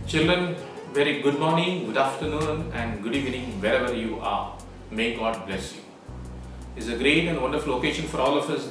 Children, very good morning, good afternoon and good evening wherever you are. May God bless you. It's a great and wonderful occasion for all of us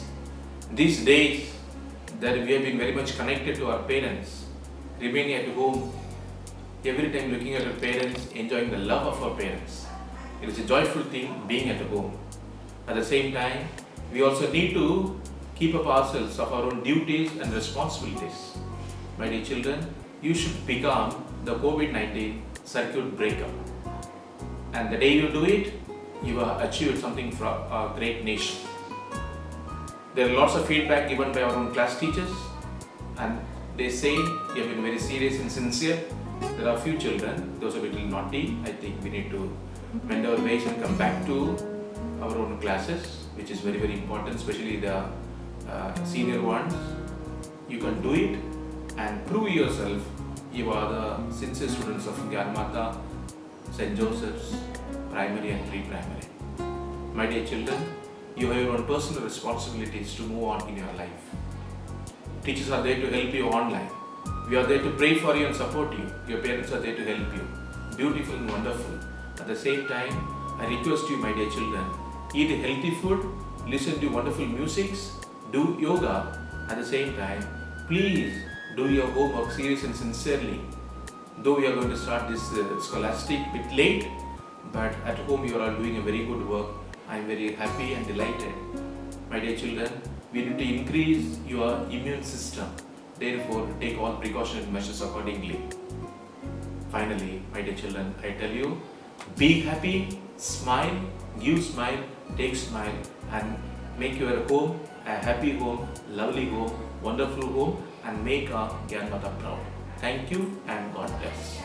these days that we have been very much connected to our parents, remaining at home, every time looking at our parents, enjoying the love of our parents. It is a joyful thing being at home. At the same time, we also need to keep up ourselves of our own duties and responsibilities. My dear children, you should become the COVID-19 circuit breaker. And the day you do it, you have achieved something for our great nation. There are lots of feedback given by our own class teachers, and they say you have been very serious and sincere. There are few children, those are a little naughty. I think we need to mend our ways and come back to our own classes, which is very, very important, especially the senior ones. You can do it and prove yourself. You are the sincere students of Gyanmata, St. Joseph's, primary and pre-primary. My dear children, you have your own personal responsibilities to move on in your life. Teachers are there to help you online. We are there to pray for you and support you. Your parents are there to help you. Beautiful and wonderful. At the same time, I request you, my dear children, eat healthy food, listen to wonderful musics, do yoga. At the same time, please do your homework seriously and sincerely. Though we are going to start this scholastic bit late, but at home you are all doing a very good work. I am very happy and delighted. My dear children, we need to increase your immune system. Therefore, take all precautionary measures accordingly. Finally, my dear children, I tell you, be happy, smile, give smile, take smile, and make your home a happy home, lovely home, wonderful home, and make our Gyanmata proud. Thank you and God bless.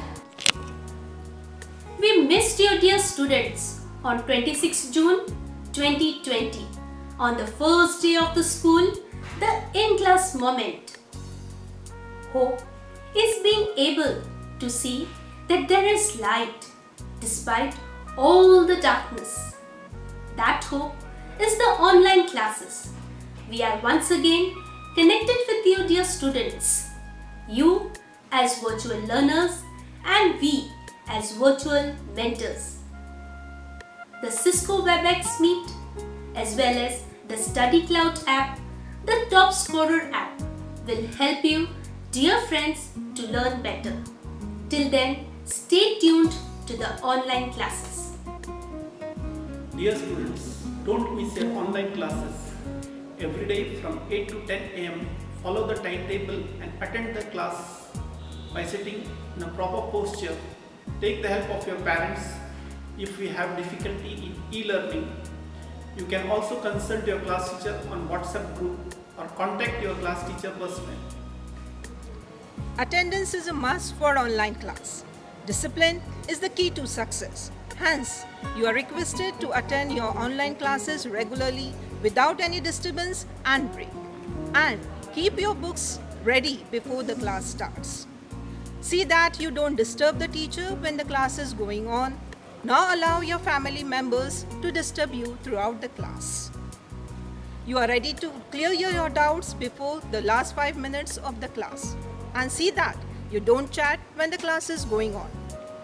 We missed you, dear students, on 26 June 2020, on the first day of the school, the in-class moment. Hope is being able to see that there is light despite all the darkness. That hope is the online classes. We are once again connected with you, dear students. You as virtual learners and we as virtual mentors. The Cisco WebEx Meet as well as the Study Cloud app, the Top Scorer app will help you, dear friends, to learn better. Till then, stay tuned to the online classes. Dear students, don't miss your online classes. Every day from 8 to 10 am, follow the timetable and attend the class by sitting in a proper posture. Take the help of your parents if we have difficulty in e-learning. You can also consult your class teacher on WhatsApp group or contact your class teacher personally. Attendance is a must for online class. Discipline is the key to success. Hence, you are requested to attend your online classes regularly without any disturbance and break. And keep your books ready before the class starts. See that you don't disturb the teacher when the class is going on, nor allow your family members to disturb you throughout the class. You are ready to clear your doubts before the last 5 minutes of the class. And see that you don't chat when the class is going on.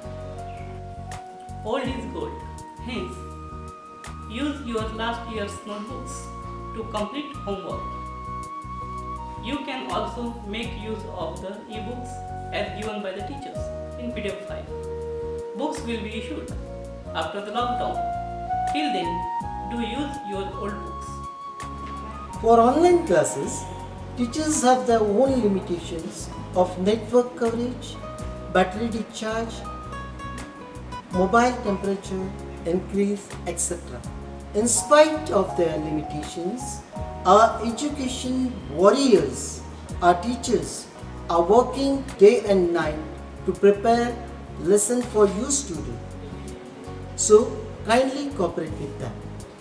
Old is gold. Hence, use your last year's notebooks to complete homework. You can also make use of the e-books as given by the teachers in PDF file. Books will be issued after the lockdown. Till then, do use your old books. For online classes, teachers have their own limitations of network coverage, battery discharge, mobile temperature increase, etc. In spite of their limitations, our education warriors, our teachers, are working day and night to prepare lesson for you students. So kindly cooperate with them.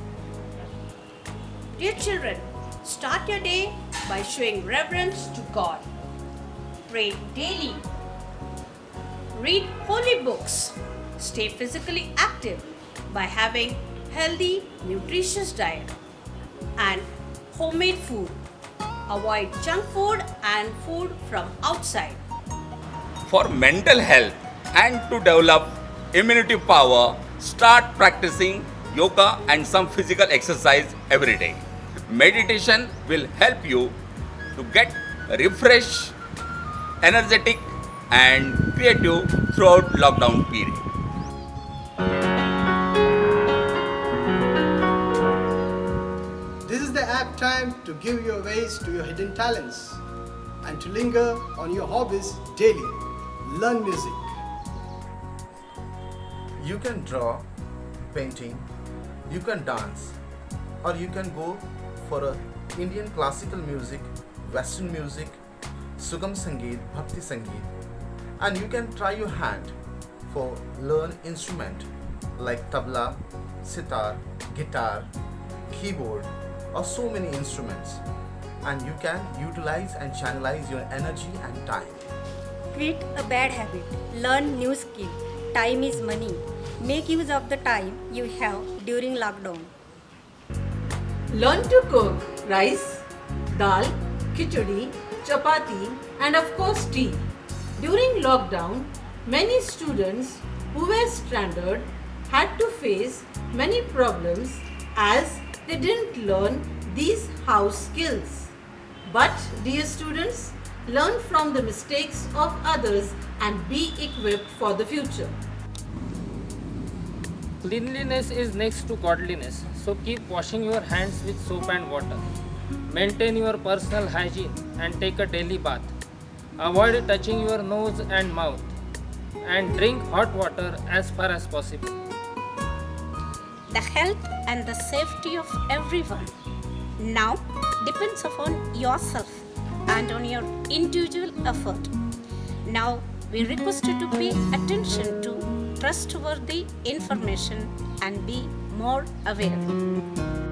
Dear children, start your day by showing reverence to God. Pray daily. Read holy books. Stay physically active by having healthy, nutritious diet and homemade food. Avoid junk food and food from outside. for mental health and to develop immunity power, start practicing yoga and some physical exercise every day. Meditation will help you to get refreshed, energetic and creative throughout lockdown period. This is the apt time to give your ways to your hidden talents and to linger on your hobbies daily. Learn music. You can draw, painting, you can dance, or you can go for a Indian classical music, Western music, Sugam Sangeet, Bhakti Sangeet, and you can try your hand for learn instrument like tabla, sitar, guitar, keyboard, or so many instruments, and you can utilize and channelize your energy and time. Quit a bad habit. Learn new skill. Time is money. Make use of the time you have during lockdown. Learn to cook rice, dal, khichdi, chapati and of course tea. During lockdown, many students who were stranded had to face many problems as they didn't learn these house skills. But dear students, learn from the mistakes of others and be equipped for the future. Cleanliness is next to godliness, so keep washing your hands with soap and water. Maintain your personal hygiene and take a daily bath. Avoid touching your nose and mouth and drink hot water as far as possible. The health and the safety of everyone now depends upon yourself and on your individual effort. Now we request you to pay attention to trustworthy information and be more aware.